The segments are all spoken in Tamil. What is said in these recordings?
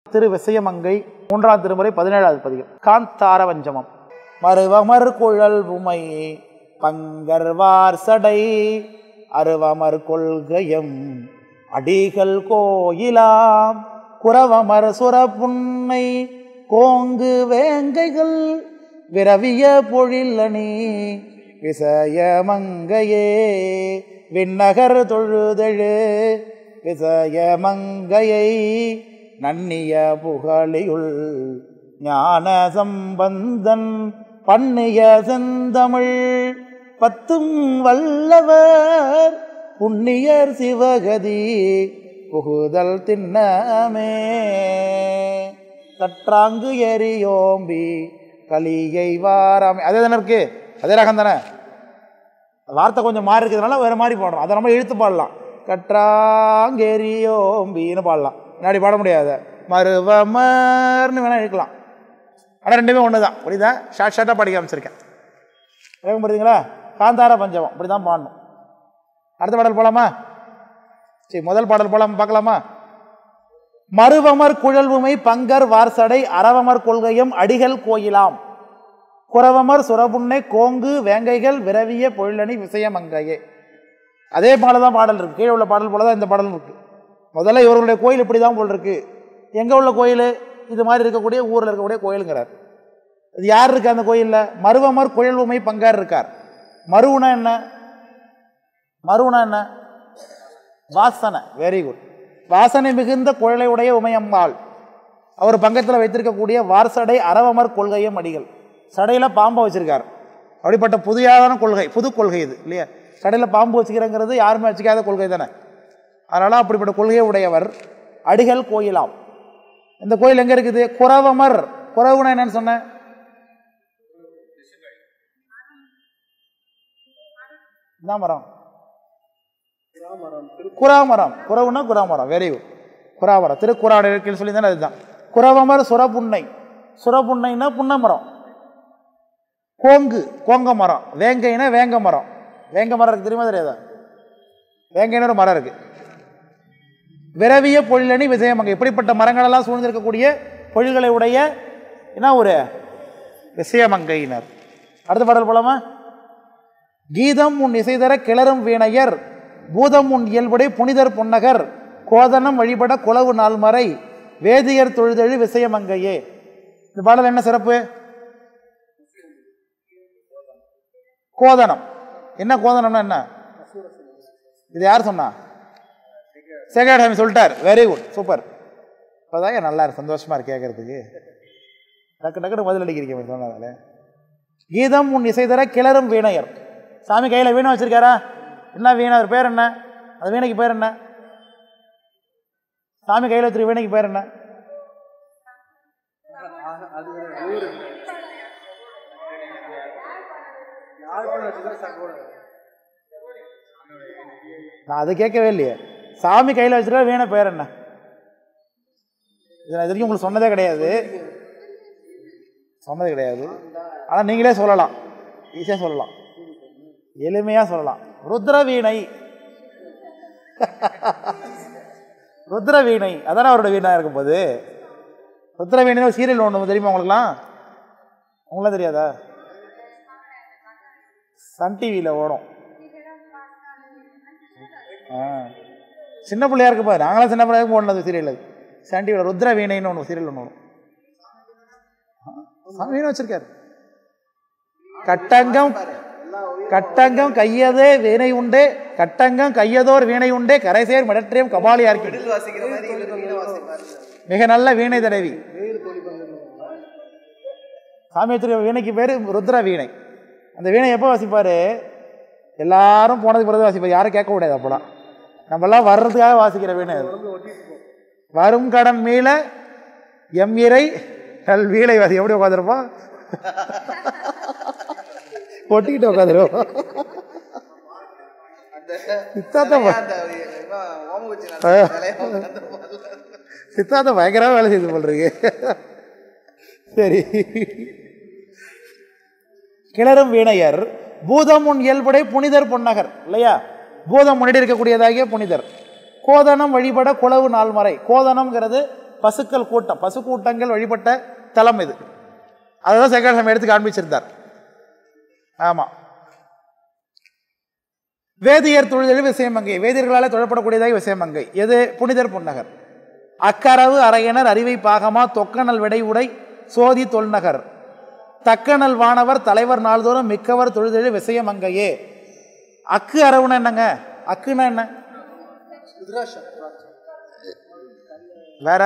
திரு விசயமங்கை 3ஆம் திருமுறை 17வது பதிகம். காந்தார வஞ்சமம். மருவமர் குழல் உமை பங்கர்வார் சடை அருவமர் கொள்கையம் அடிகள் கோயிலாம் குரவமர் சுரப்புன்னை கோங்கு வேங்கைகள் விரவிய பொழிலணி விசயமங்கையே விண்ணகர் தொழுதெழு விசயமங்கையை நன்னிய புகழியுள் ஞான சம்பந்தன் பண்ணிய செந்தமிழ் பத்தும் வல்லவர் புண்ணியர் சிவகதி புகுதல் திண்ணமே கற்றாங்கு எரியோம்பி கலியை வாராமே. அதே தானே இருக்கு, அதே ரகம் தானே. வார்த்தை கொஞ்சம் மாறி இருக்கிறதுனால வேறு மாதிரி பாடுறோம். அதை நம்ம இழுத்து பாடலாம். கற்றாங்கெரியோம்பின்னு பாடலாம், முன்னாடி பாட முடியாது. மருவமர்னு வேணால் இழுக்கலாம். ஆனால் ரெண்டுமே ஒன்று தான். புரியுதா? ஷார்ட்டாக படிக்க ஆரம்பிச்சிருக்கேன். வேகம் புரியுதுங்களா? காந்தார பஞ்சமம் இப்படி தான் பாடணும். அடுத்த பாடல் போகலாமா? சரி, முதல் பாடல் போகலாம், பார்க்கலாமா? மருவமர் குழல்வுமை பங்கர் வார்சடை அரவமர் கொள்கையும் அடிகள் கோயிலாம் குரவமர் சுரபுன்னை கோங்கு வேங்கைகள் விரவிய பொழிலணி விசயமங்கையே. அதே பாடல் தான் பாடல் இருக்கு. கீழே உள்ள பாடல் போல தான் இந்த பாடல் இருக்கு. முதல்ல இவர்களுடைய கோயில் இப்படி தான் போல் இருக்கு. எங்கே உள்ள கோயில்? இது மாதிரி இருக்கக்கூடிய ஊரில் இருக்கக்கூடிய கோயிலுங்கிறார். இது யார் இருக்கு அந்த கோயிலில்? மருவமர் குழல்வுமை பங்கார் இருக்கார். மருவுனா என்ன? மருவுனா என்ன? வாசனை. Very good. வாசனை மிகுந்த குழலை உடைய உமையம்மாள். அவர் பங்கத்தில் வைத்திருக்கக்கூடிய வார்சடை அரவமர் கொள்கையும் அடிகள். சடையில் பாம்பை வச்சிருக்கார். அப்படிப்பட்ட புதியான கொள்கை, புது கொள்கை இது இல்லையா? சடையில் பாம்பு வச்சுக்கிறங்கிறது யாருமே வச்சுக்காத கொள்கை தானே. அதனால் அப்படிப்பட்ட கொள்கையை உடையவர். அடிகள் கோயிலாம். இந்த கோயில் எங்கே இருக்குது? குரவமர். குறவுனா என்னன்னு சொன்னேன்? என்ன மரம்? குறாமரம். குறவுனா குறாமரம். Very good. குறாமரம் திருக்குறாடு சொல்லி தானே. அதுதான் குரவமர் சுரப்புன்னை. சுரப்புன்னைன்னா புன்னை மரம். கோங்கு கோங்க மரம். வேங்கைனா வேங்க மரம். வேங்க மரம் இருக்கு, தெரியுமா தெரியாதா? வேங்கைன்னு ஒரு மரம் இருக்கு. விரவிய பொழிலணி விசயமங்கை. இப்படிப்பட்ட மரங்களெல்லாம் சூழ்ந்திருக்கக்கூடிய பொழில்களை உடைய என்ன ஒரு விசயமங்கையினர். அடுத்த பாடல் போலாமா? கீதம் உன் இசைதர கிளறும் வீணையர் பூதம் உன் இயல்புடை புனிதர் பொன்னகர் கோதனம் வழிபட குளவு நாள்மறை வேதியர் தொழுதெழு விசயமங்கையே. இந்த பாடல் என்ன சிறப்பு? கோதனம். என்ன கோதனம்னா என்ன? இது யார் சொன்னா? சேகர்சாமி சொல்லிட்டார். Very good, super. இப்போதாங்க நல்லா சந்தோஷமா இருக்கு கேட்கறதுக்கு. டக்கு டக்குன்னு பதில் அடிக்கிறீங்க சொன்னதால. கீதம் உன் இசைதர கிளறும் வீணையர். சாமி கையில் வீணை வச்சிருக்காரா? என்ன வீணை? அவர் பேர் என்ன? அந்த வீணைக்கு பேர் என்ன? சாமி கையில் வச்சிருக்க வீணைக்கு பேர் என்ன? நான் அது கேட்கவே இல்லையே. சாமி கையில் வச்சிருக்க வீணை பேர் என்ன? இது நான் இது வரைக்கும் உங்களுக்கு சொன்னதே கிடையாது. சொன்னது கிடையாது. ஆனால் நீங்களே சொல்லலாம், ஈஸியாக சொல்லலாம், எளிமையாக சொல்லலாம். ருத்ரவீணை. ருத்ரவீணை அதானே அவரோட வீணா இருக்கும் போது. ருத்ரவீணை ஒரு சீரியல் ஒன்று தெரியுமா உங்களுக்குலாம்? உங்களாம் தெரியாதா? சன் டிவியில் ஓடும். சின்ன பிள்ளையா இருக்கு பாரு. நாங்களாம் சின்ன பிள்ளையா ஓடினது சீரியல். சன் டிவியில் ருத்ரவீணைன்னு ஒன்று சீரியல் ஒன்று வரும். வீணை வச்சிருக்காரு. கட்டங்கம் கட்டங்கம் கையதே வீணை உண்டே கட்டங்கம் கையதோர் வீணை உண்டே கரைசேர் மிடற்றியம் கபாலியார்க்கு. மிக நல்ல வீணை தடவி. சாமி வச்சிருக்க வீணைக்கு பேரு ருத்ர வீணை. அந்த வீணை எப்போ வாசிப்பாரு? எல்லாரும் போனதுக்கு பிறகு வாசிப்பார். யாரும் கேட்க கூடாது. அப்போலாம் நம்மளாம் வர்றதுக்காக வாசிக்கிற வீணை. வரும் கடன் மீள எம் இறை நல் வீணை வாசி. எப்படி உட்காந்துருப்போம்? ஒட்டிக்கிட்டு உட்காந்துரும். சித்தாந்தம் பயங்கரமா வேலை செய்து போல்றீங்க. சரி. கிளறும் வீணையர் பூதம் உன் இயல்புடை புனிதர் பொன்னகர் இல்லையா? பூதம் முன்னாடி இருக்கக்கூடியதாகிய புனிதர். கோதனம் வழிபட குளவு நாள்மறை. கோதனம்ங்கிறது பசுக்கள் கூட்டம், பசு கூட்டங்கள் வழிபட்ட தலம் இது. அதுதான் சேகரசாமி எடுத்து காண்பிச்சிருந்தார். ஆமாம். வேதியர் தொழில் விசயமங்கை, வேதியர்களால் தொழப்படக்கூடியதாக விசயமங்கை. எது? புனிதர் புன்னகர். அக்கரவு அரையனர் அறிவை பாகமா தொக்கனல் விடை உடை சோதி தொல்நகர் தக்கனல் வானவர் தலைவர் நாள்தோறும் மிக்கவர் தொழுதெழு விசயமங்கையே. அக்கு அரவுன்னா என்னங்க? அக்குன்னா என்ன? வேற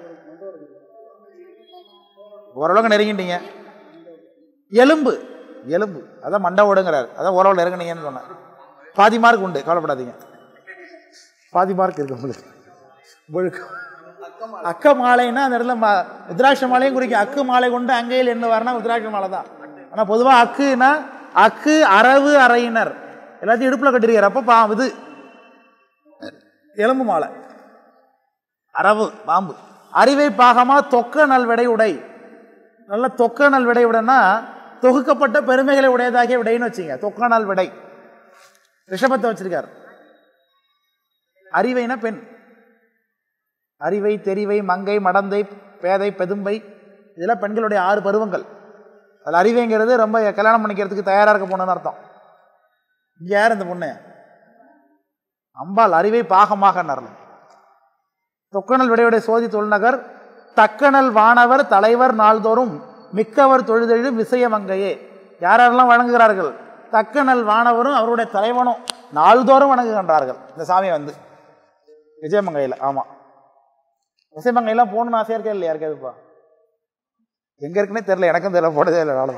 ஓரளவுக்கு நெருங்கிட்டீங்க. எலும்பு, எலும்பு அதான் மண்டை ஓடுங்கிறார். அதான் ஓரளவு நெருங்கினீங்கன்னு சொன்னேன். பாதி மார்க் உண்டு, கவலைப்படாதீங்க. பாதி மார்க் இருக்கு உங்களுக்கு. அக்க மாலைன்னா அந்த இடத்துல உத்ராட்ச மாலையும் குறிக்கும். அக்கு மாலை கொண்டு அங்கையில் என்ன வரனா உத்ராட்ச மாலை தான். ஆனால் பொதுவாக அக்குன்னா அக்கு அரவு அறையினர் எல்லாத்தையும் இடுப்பில் கட்டிருக்கார். அப்போ இது எலும்பு மாலை, அரவு பாம்பு. அறிவை பாகமா தொக்க நல்விடை உடை, நல்ல தொக்க நல்விடை உடைன்னா தொகுக்கப்பட்ட பெருமைகளை உடையதாகிய விடைன்னு வச்சுங்க. தொக்க நாள் விடை ரிஷபத்தை வச்சிருக்கார். அறிவைனா பெண், அறிவை தெரிவை மங்கை மடந்தை பேதை பெதும்பை இதெல்லாம் பெண்களுடைய 6 பருவங்கள். அதில் அறிவைங்கிறது ரொம்ப கல்யாணம் பண்ணிக்கிறதுக்கு தயாராக இருக்க பொண்ணுன்னு அர்த்தம். இங்கே யார் இந்த பொண்ணு? அம்பாள். அறிவை பாகமாக நரலும். தொக்கனல் விடையுடைய சோதி தொல்நகர் தக்கனல் வானவர் தலைவர் நாள்தோறும் மிக்கவர் தொழுதெழு விசயமங்கையே. யாரெல்லாம் வணங்குகிறார்கள்? தக்கனல் வானவரும் அவருடைய தலைவனும் நாள்தோறும் வணங்குகின்றார்கள் இந்த சாமியை வந்து விஜயமங்கையில். ஆமாம், விசயமங்கையெல்லாம் போகணுன்னு ஆசையாக இருக்கே இல்லையா? இருக்காதுப்பா. எங்கே இருக்குன்னே தெரியல, எனக்கும் தெரியல, போட்டதே இல்லை. நாளும்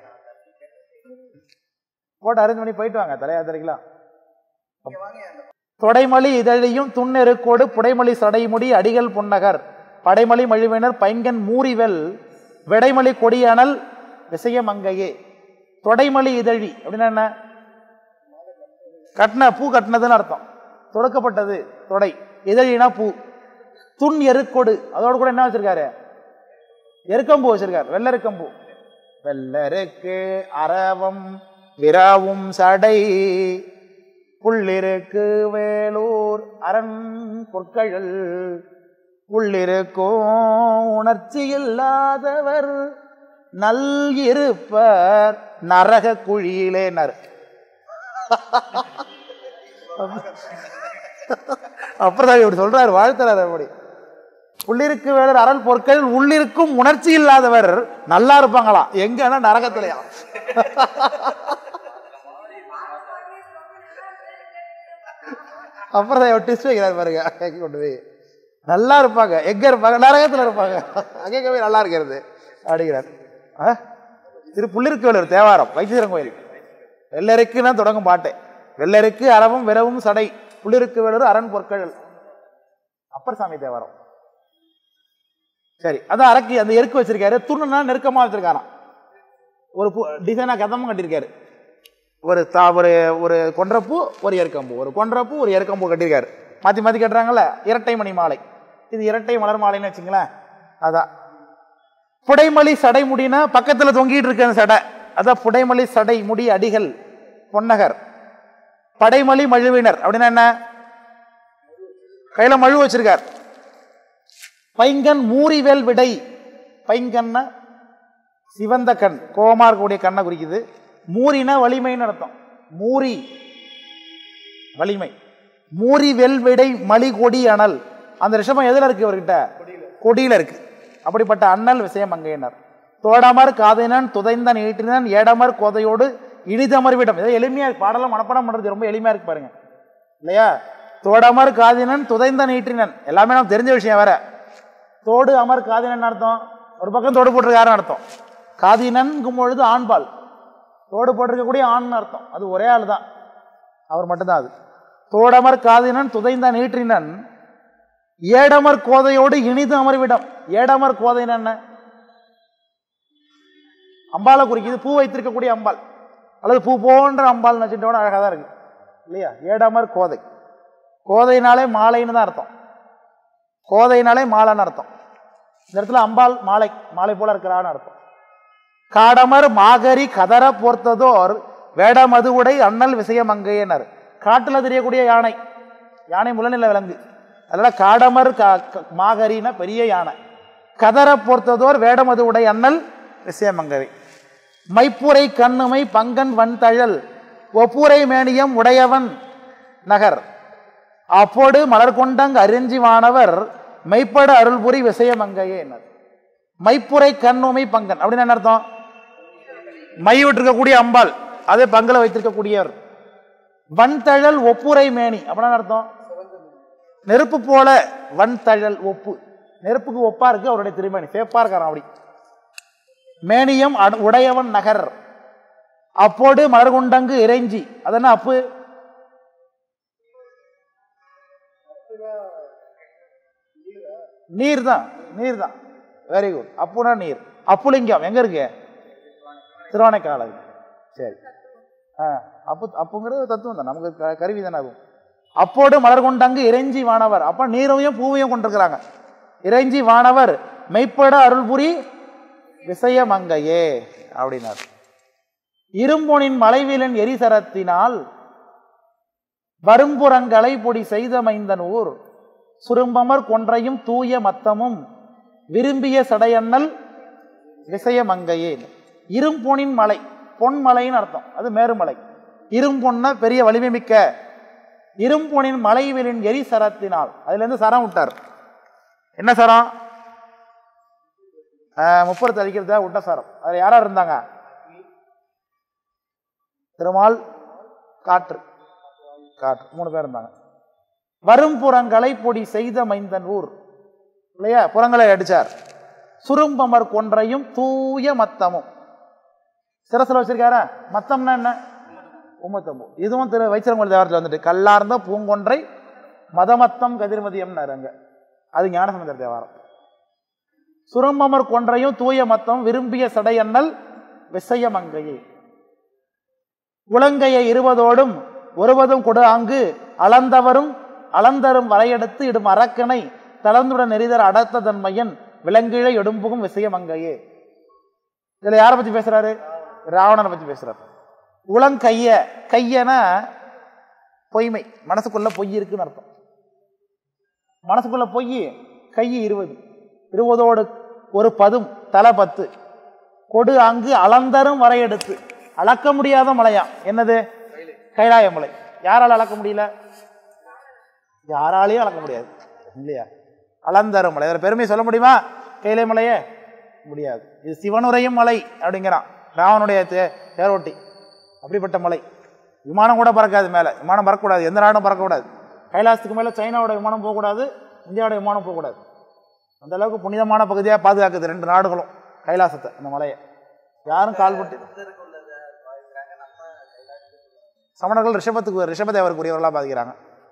போட்டு அரேஞ்ச் பண்ணி போயிட்டு வாங்க தலையாத்திரைக்கலாம். தொடைமொழி இதழியும் துண்ணெருக்கோடு புடைமொழி சடைமுடி அடிகள் புன்னகர் படைமொழி மழுவினர் பைங்கன் மூரிவெல் விடைமொழி கொடியனல் விசயமங்கையே. தொடைமொழி இதழி அப்படின்னா என்ன? கட்டின பூ, கட்டினதுன்னு அர்த்தம். தொடுக்கப்பட்டது தொடை, இதழினா பூ. துண் எருக்கொடு அதோடு கூட என்ன வச்சிருக்காரு? எருக்கம்பூ வச்சிருக்காரு. வெள்ளெருக்கம்பூ. வெள்ளருக்கு அரவம் விராவும் சடை புள்ளிருக்கு வேலூர் அரண் பொற்கழல் உள்ளிருக்கும் உணர்ச்சி இல்லாதவர் நல் இருப்பர் நரக குழியிலேனர். அப்புறம் இப்படி சொல்றாரு, வாழ்த்துறாரு. அப்படி உள்ளிருக்கு வேலூர் அரண் பொற்கள் உள்ளிருக்கும் உணர்ச்சி இல்லாதவர் நல்லா இருப்பாங்களாம். எங்கன்னா நரகத்திலையா? அப்புறம் டிஸ்ட் வைக்கிறாரு பாருங்க. கொண்டு போய் நல்லா இருப்பாங்க. எங்க இருப்பாங்க? நரகத்தில் இருப்பாங்க. அங்கே போய் நல்லா இருக்கிறது அப்படிங்கிறார். திரு புள்ளிருக்கு வேலூர் தேவாரம் வைத்தீஸ்வரன் கோயில். வெள்ளருக்குன்னா தொடங்கும் பாட்டு. வெள்ளருக்கு அரவும் விரவும் சடை புள்ளிருக்கு வேலூர் அரண் பொற்கள் அப்பர் சாமி தேவாரம். சரி, அதான் அரக்கி அந்த எருக்கு வச்சிருக்காரு. துணுன்னா நெருக்கமாக வச்சிருக்காராம். ஒரு டிசைனா கதமும் கட்டியிருக்காரு. ஒரு ஒரு கொன்றப்பூ ஒரு எருக்கம்பூ, ஒரு கொன்றப்பூ ஒரு எருக்கம்பூ கட்டியிருக்காரு. மாற்றி மாற்றி கட்டுறாங்கல்ல. இரட்டை மணி மாலை, இது இரட்டை மலர் மாலைன்னு வச்சுங்களேன். அதான் புடைமொழி சடை முடினா பக்கத்தில் தொங்கிட்டு இருக்க சடை, அதான் புடைமொழி சடை முடி அடிகள் பொன்னகர். படைமொழி மழுவினர் அப்படின்னா என்ன? கையில மழு வச்சிருக்கார். பைங்கன் மூரிவேல் விடை, பைங்கன்னா சிவந்த கண், கோபமா இருக்கக்கூடிய கண்ணை குறிக்குது. மூரினா வலிமைன்னு அர்த்தம். மூரி வலிமை. மூரி வெல் விடை மலி கொடி அனல். அந்த ரிஷபம் எதில் இருக்கு? இவர்கிட்ட கொடியில இருக்கு. அப்படிப்பட்ட அண்ணல் விசயமங்கையினர். தோடமர் காதைனன் துதைந்த நீட்டினன் ஏடமர் கோதையோடு இனிதமர்விடம். இதை எளிமையா பாடலாம் மனப்பாடம் பண்றது ரொம்ப எளிமையா இருக்கு பாருங்க இல்லையா? தோடமர் காதினன் துதைந்த நீட்டினன் எல்லாமே நம்ம தெரிஞ்ச விஷயம். வேற தோடு அமர் காதினன் அர்த்தம். ஒரு பக்கம் தோடு போட்டிருக்காருன்னு அர்த்தம். காதினன்கும் பொழுது ஆண்பால், தோடு போட்டிருக்கக்கூடிய ஆண் அர்த்தம். அது ஒரே ஆள் தான், அவர் மட்டும்தான். அது தோடமர் காதினன் துதைந்த நீற்றினன் ஏடமர் கோதையோடு இனிது அமர்விடம். ஏடமர் கோதைன்னு அம்பாலை குறிக்குது. பூ வைத்திருக்கக்கூடிய அம்பாள் அல்லது பூ போன்ற அம்பாள்னு வச்சுட்டோட அழகாக தான் இருக்கு இல்லையா? ஏடமர் கோதை. கோதைனாலே மாலைன்னு தான் அர்த்தம். கோதைனாலே மாலைன்னு அர்த்தம். இந்த இடத்துல அம்பாள் மாலை, மாலை போல இருக்கிறான்னு அர்த்தம். காடமர் மாகரி கதற போர்த்ததோர் வேடமது உடை அண்ணல் விசயமங்கையினர். காட்டில் தெரியக்கூடிய யானை, யானை முலநில விலங்கு. அதனால் காடமர் மாகரின பெரிய யானை, கதரை பொறுத்ததோர் வேடமது உடை அண்ணல் விசயமங்கை, மைப்புரை கண்ணுமை பங்கன் வன்தழல் ஒப்புரை மேனியம் உடையவன் நகர், அப்போடு மலர் கொண்டங் அறிஞ்சி வானவர் மெய்ப்பட அருள்புரி விசயமங்கையே. மைப்புரை கண்ணுமை பங்கன் அப்படின்னு என்ன அர்த்தம்? மை விட்டிருக்கக்கூடிய அம்பாள், அதே பங்கல வைத்திருக்கக்கூடியவர். வன்தழல் ஒப்புரை மேனி அப்படின்னா அர்த்தம் நெருப்பு போல, வன்தழல் ஒப்பு, நெருப்புக்கு ஒப்பா இருக்கு அவருடைய திருமேனி, சேப்பா இருக்காராம் அப்படி. மேனியம் உடையவன் நகர், அப்போடு மலர்குண்டங்கு இறைஞ்சி, அதென்ன அப்பு? நீர் தான், நீர் தான். Very good. அப்புனா நீர். அப்புலிங்கம் எங்க இருக்கு? திருவானைக்கால. சரி, அப்பு அப்புங்கிறது தத்துவம் தான், நமக்கு கருவி தானே அதுவும். அப்போடு மலர் கொண்டங்கு இறைஞ்சி வானவர், அப்ப நீரையும் பூவையும் கொண்டிருக்கிறாங்க. இறைஞ்சி வானவர் மெய்ப்பட அருள்புரி விசயமங்கையே அப்படின்னார். இரும்பொனின் மலைவிலன் எரிசரத்தினால் வரும்புறங்களை பொடி செய்த மைந்தன் ஊர், சுரும்பமர் கொன்றையும் தூய மத்தமும் விரும்பிய சடையண்ணல் விசயமங்கையே. இரும்பொனின் மலை, பொன்மலைன்னு அர்த்தம், அது மேருமலை. இரும்பொன்ன பெரிய வலிமை மிக்க. இரும்பொனின் மலைவிலின் எரி சரத்தினால், அதுல இருந்து சரம் விட்டார். என்ன சரம்? 30 அடிக்கிறத விட்ட சரம். அதுல யாரா இருந்தாங்க? திருமால், காற்று, காற்று 3 பேர் இருந்தாங்க. வரும் புறங்களை பொடி செய்த மைந்தன் ஊர் இல்லையா, புறங்களை அடிச்சார். சுரும்பமர் கொன்றையும் தூய மத்தமும், சிரசில் வச்சிருக்காரா? மத்தம்னா என்ன? உம்மத்தம்பு. இதுவும் திரு வைச்சிரங்கோயில் தேவாரத்தில் வந்துட்டு கல்லார்ந்த பூங்கொன்றை மதமத்தம் கதிர்மதியம்னாரு அங்க, அது ஞானசம்பந்தர் தேவாரம். சுரும்பமர் கொன்றையும் தூய மத்தம் விரும்பிய சடையண்ணல் விசயமங்கையை. உலங்கையை 20ஓடும் ஒருவதும் கொடு ஆங்கு அளந்தவரும் அளந்தரும் வரையெடுத்து இடும் அரக்கனை தளர்ந்துடன் நெறிதர் அடர்த்த தன்மையன் விலங்கிழை எடும்புகும் விசயமங்கையே. இதுல யாரை பத்தி பேசுறாரு? ராவணனை பத்தி பேசுறாரு. உலங்கைய, கையன பொய்மை, மனசுக்குள்ள பொய் இருக்குன்னு அர்த்தம். மனசுக்குள்ள பொய், கை 20, 20ஓடு ஒரு பதும் தலை 10, கொடு அங்கு அளந்தரும் வரையெடுத்து, அளக்க முடியாத மலையா. என்னது? கைலாய மலை. யாரால அளக்க முடியல? யாராலையும் அளக்க முடியாது இல்லையா? அளந்தரும் மலை, அதில் பெருமை சொல்ல முடியுமா? கைலை மலையே முடியாது. இது சிவனுரையும் மலை அப்படிங்கிறான் ராவனுடைய தேரோட்டி. அப்படிப்பட்ட மலை. விமானம் கூட பறக்காது மேலே, விமானம் பறக்கக்கூடாது, எந்த நாடும் பறக்கக்கூடாது. கைலாசத்துக்கு மேலே சைனாவோட விமானம் போகக்கூடாது, இந்தியாவோட விமானம் போகக்கூடாது. அந்த அளவுக்கு புனிதமான பகுதியாக பாதுகாக்குது 2 நாடுகளும் கைலாசத்தை, இந்த மலையை. யாரும் கால்பட்டு சமணர்கள் ரிஷபதேவருக்குரியவர்களாக பாதிக்கிறாங்க.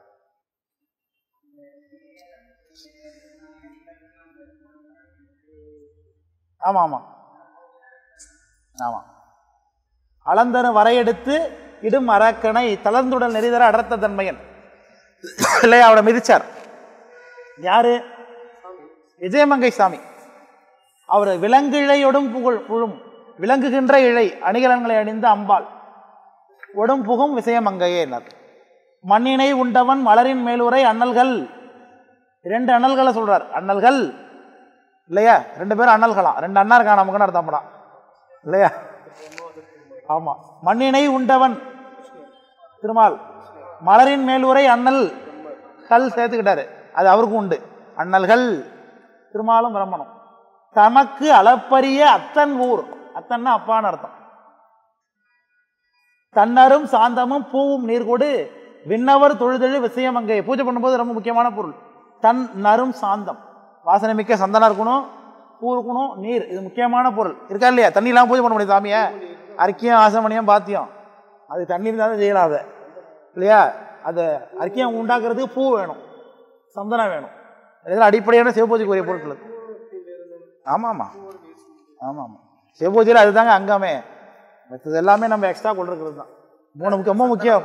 ஆமா ஆமா ஆமா. அளந்தன வரையெடுத்து இடும் அரக்கனை தளர்ந்துடல் நெறிதர அடர்த்த தன்மையன் இல்லையா, அவனை மிதிச்சார். யாரு? விஜயமங்கை சாமி. அவர் விலங்கிழையொடும் புழும், விளங்குகின்ற இழை அணிகலன்களை அணிந்த அம்பாள், ஒடும் புகும் விசயமங்கையே. மண்ணினை உண்டவன் மலரின் மேலுரை அண்ணல்கள். 2 அண்ணல்களை சொல்றார். அண்ணல்கள் இல்லையா, 2 பேரும் அண்ணல்களாம். 2 அண்ணா இருக்கான் நமக்குன்னு அர்த்தம் படம் இல்லையா? ஆமா. மண்ணினை உண்டவன் திருமால், மலரின் மேலுரை அண்ணல் கல் சேர்த்துக்கிட்டாரு, அது அவருக்கும் உண்டு. அண்ணல்கள் திருமாலும் பிரம்மனும். தமக்கு அளப்பரிய அத்தன் ஊர், அத்தன்னா அப்பான்னு அர்த்தம். தன்னரும் சாந்தமும் பூவும் நீர் கொடு விண்ணவர் தொழுதெழு விசயமங்கை. பூஜை பண்ணும்போது ரொம்ப முக்கியமான பொருள் தன் நரும் சாந்தம், வாசனை மிக்க சந்தனம் இருக்கணும், பூ இருக்கணும், நீர், இது முக்கியமான பொருள். இருக்கா இல்லையா? தண்ணி இல்லாமல் பூஜை பண்ண முடியும் சாமியை. அர்க்கியம் ஆசமணியம் பாத்தியம், அது தண்ணி இருந்தாலும் செய்யலாத இல்லையா? அது அர்க்கியம் உண்டாக்குறதுக்கு பூ வேணும், சந்தனம் வேணும். இதெல்லாம் அடிப்படையான சிவபூஜைக்குரிய பொருட்கள். ஆமாம் ஆமாம் ஆமாம் ஆமாம். சிவபூஜையில் அதுதாங்க அங்கமே. மற்றது எல்லாமே நம்ம எக்ஸ்ட்ரா கொண்டிருக்கிறது தான். 3 ரொம்ப முக்கியம்,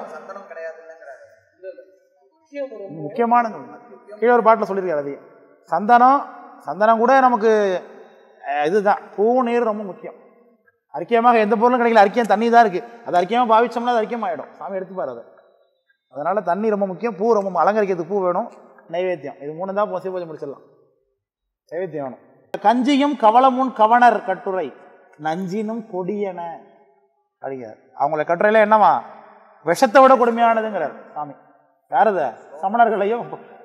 முக்கியமானது. கீழே ஒரு பாட்டில் சொல்லியிருக்காரு அதையும். சந்தனம் கூட நமக்கு இதுதான். பூ நீர் ரொம்ப முக்கியம். அரிக்கியமாக எந்த பொருளும் கிடைக்கல, அரிக்கியம் தண்ணி தான் இருக்குது. அது அரிக்கியமாக பாவிச்சோம்னா அது அரிக்கியம் ஆகிடும், சாமி எடுத்துப்பார் அதை. அதனால் தண்ணி ரொம்ப முக்கியம். பூ ரொம்ப அலங்கரிக்கிறதுக்கு பூ வேணும், நைவேத்தியம். இது 3 தான் சிவ பூஜை முடிச்சிடலாம். நைவேத்தியம் வேணும். கஞ்சியும் கவளமுன் கவனர் கட்டுரை நஞ்சினும் கொடியன அடிக்கிறார். அவங்கள கட்டுரையில என்னவா விஷத்தை விட கொடுமையானதுங்கிறார் சாமி. யாரத சமணர்களையும்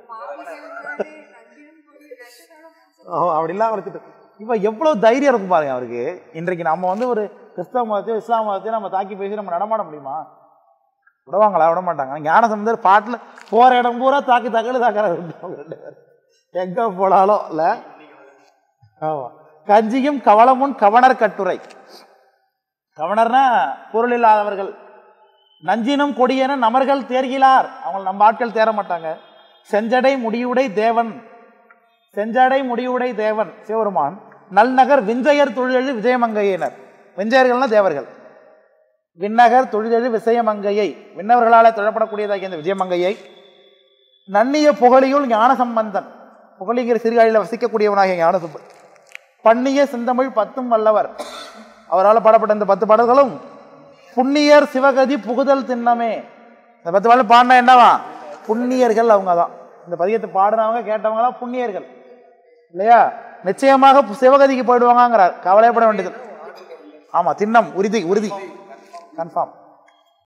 அப்படிலாம் வளர்த்துட்டு இப்போ எவ்வளோ தைரியம் இருக்கும் பாருங்க அவருக்கு. இன்றைக்கு நம்ம வந்து ஒரு கிறிஸ்தவ மதத்தையோ இஸ்லாம் மதத்தையோ நம்ம தாக்கி பேசி நம்ம நடமாட முடியுமா? விடுவாங்களா? விட மாட்டாங்க. ஞானசம்பந்தர் பாட்டில் போகிற இடம் பூரா தாக்கி தாக்கிறாரு 2 பேர் எங்கே போனாலும் இல்லை. ஆமாம். கஞ்சியும் கவளமுன் கவனர் கட்டுரை. கவனர்னா பொருள் இல்லாதவர்கள். நஞ்சினும் கொடியன நமர்கள் தேர்கிறார். அவங்க நம்ம ஆட்கள் தேர மாட்டாங்க. செஞ்சடை முடிவுடை தேவன், செஞ்சடை முடிவுடை தேவன் சிவபெருமான் நல்நகர் விஞ்சையர் தொழிலெழு விஜயமங்கையினர். விஞ்சையர்கள்னா தேவர்கள். விண்ணகர் தொழிலெழு விசயமங்கையை, விண்ணவர்களால் தொழப்படக்கூடியதாகிய இந்த விஜயமங்கையை நன்னிய புகழியுள் ஞான சம்பந்தன், புகழிங்கிற சிறுகாழியில் வசிக்கக்கூடியவனாகிய ஞான சம்பந்தன் பண்ணிய சிந்தமிழ் 10 வல்லவர், அவரால் பாடப்பட்ட இந்த 10 பாடல்களும் புண்ணியர் சிவகதி புகுதல் திண்ணமே. இந்த 10 பாடல் பாடினா என்னவா? புண்ணியர்கள் அவங்க தான். இந்த பதியத்தை பாடுறவங்க கேட்டவங்க தான் புண்ணியர்கள் இல்லையா? நிச்சயமாக சிவகதிக்கு போயிடுவாங்கிறார். கவலைப்பட வேண்டியது. ஆமா, திண்ணம் உறுதி, உறுதி, கன்ஃபார்ம்.